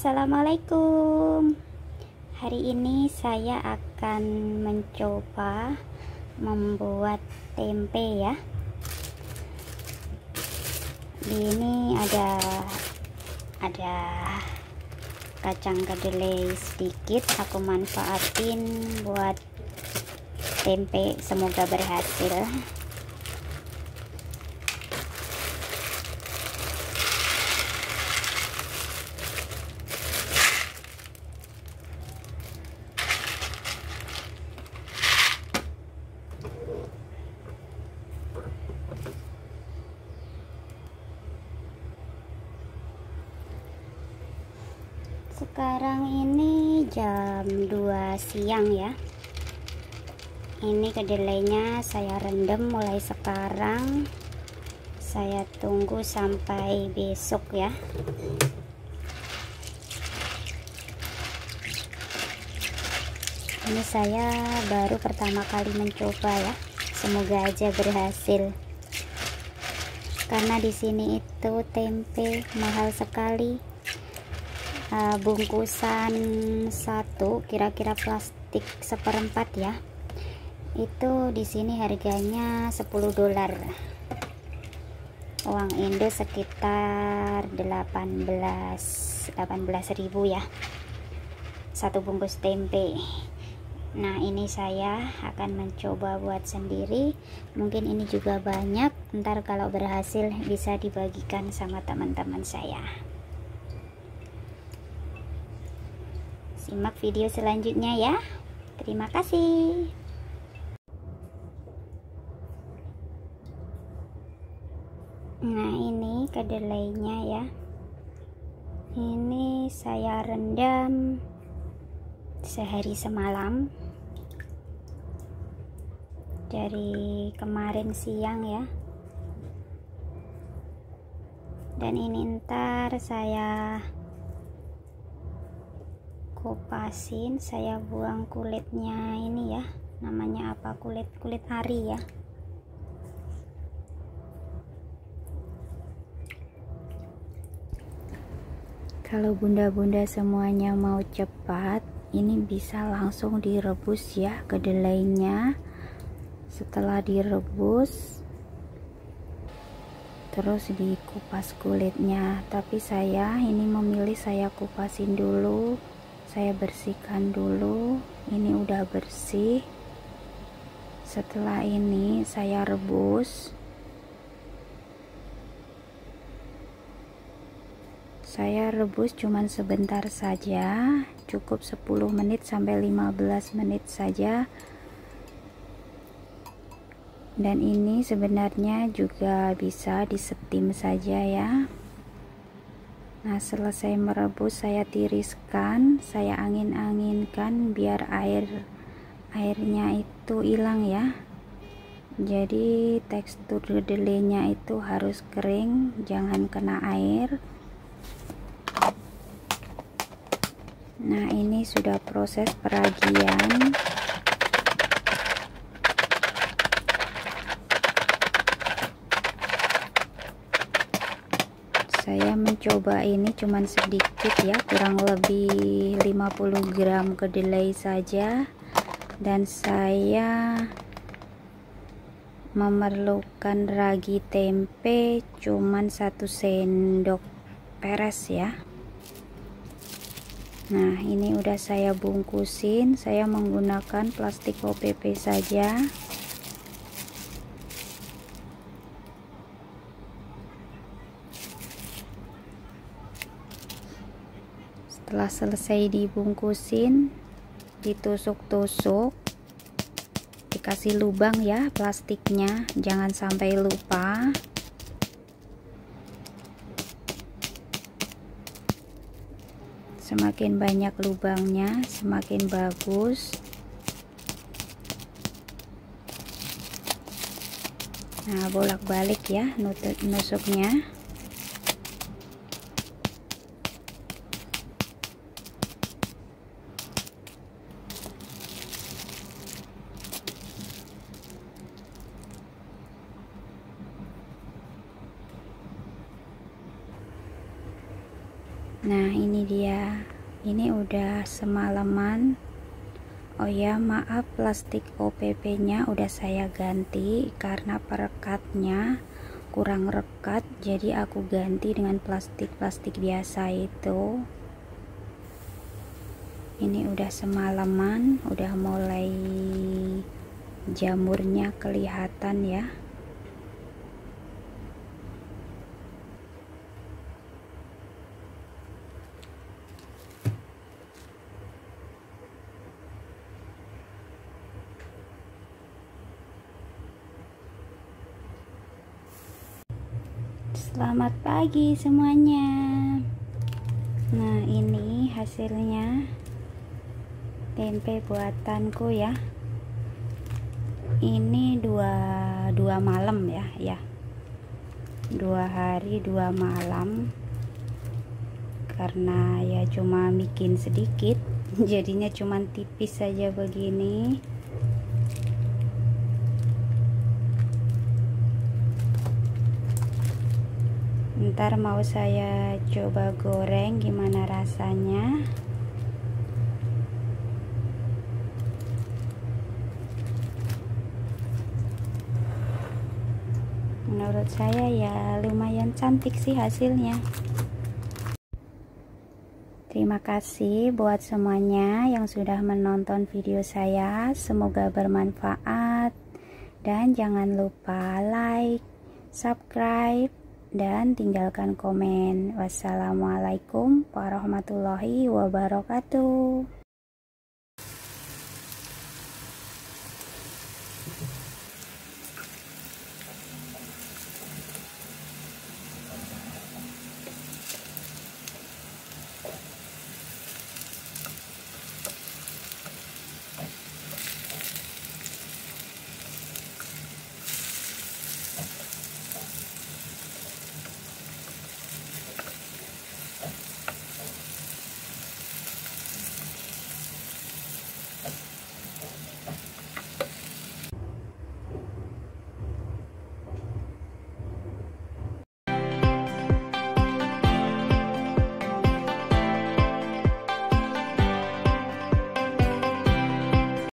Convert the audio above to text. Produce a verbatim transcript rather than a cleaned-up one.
Assalamualaikum. Hari ini saya akan mencoba membuat tempe ya. Di ini ada ada kacang kedelai sedikit, aku manfaatin buat tempe, semoga berhasil. Sekarang ini jam dua siang ya. Ini kedelainya saya rendam mulai sekarang. Saya tunggu sampai besok ya. Ini saya baru pertama kali mencoba ya. Semoga aja berhasil. Karena di sini itu tempe mahal sekali. Uh, bungkusan satu kira-kira plastik seperempat ya, itu di sini harganya sepuluh dolar, uang Indo sekitar delapan belas ribu ya, satu bungkus tempe. Nah, ini saya akan mencoba buat sendiri, mungkin ini juga banyak, ntar kalau berhasil bisa dibagikan sama teman-teman saya. Simak video selanjutnya ya. Terima kasih. Nah, ini kedelainya ya. Ini saya rendam sehari semalam. Dari kemarin siang ya. Dan ini ntar saya kupasin, saya buang kulitnya ini ya, namanya apa, kulit kulit ari ya. Kalau bunda-bunda semuanya mau cepat, ini bisa langsung direbus ya kedelainya. Setelah direbus terus dikupas kulitnya, tapi saya ini memilih saya kupasin dulu. Saya bersihkan dulu, ini udah bersih. Setelah ini saya rebus. Saya rebus cuman sebentar saja, cukup sepuluh menit sampai lima belas menit saja. Dan ini sebenarnya juga bisa disetim saja ya. Nah, selesai merebus saya tiriskan, saya angin-anginkan biar air airnya itu hilang ya. Jadi tekstur kedelainya itu harus kering, jangan kena air. Nah, ini sudah proses peragian. Saya mencoba ini cuman sedikit ya, kurang lebih lima puluh gram kedelai saja, dan saya memerlukan ragi tempe cuman satu sendok peres ya. Nah, ini udah saya bungkusin, saya menggunakan plastik O P P saja. Setelah selesai dibungkusin, ditusuk-tusuk, dikasih lubang ya plastiknya, jangan sampai lupa. Semakin banyak lubangnya semakin bagus. Nah, bolak-balik ya nusuknya. Nah ini dia, ini udah semalaman. Oh ya, maaf, plastik O P P nya udah saya ganti karena perekatnya kurang rekat, jadi aku ganti dengan plastik-plastik biasa itu. Ini udah semalaman, udah mulai jamurnya kelihatan ya. Selamat pagi semuanya. Nah ini hasilnya tempe buatanku ya. Ini dua dua malam ya, ya. Dua hari dua malam. Karena ya cuma bikin sedikit, jadinya cuma tipis saja begini. Ntar mau saya coba goreng gimana rasanya. Menurut saya ya lumayan cantik sih hasilnya. Terima kasih buat semuanya yang sudah menonton video saya. Semoga bermanfaat. Dan jangan lupa like, subscribe, dan tinggalkan komen. Wassalamualaikum warahmatullahi wabarakatuh.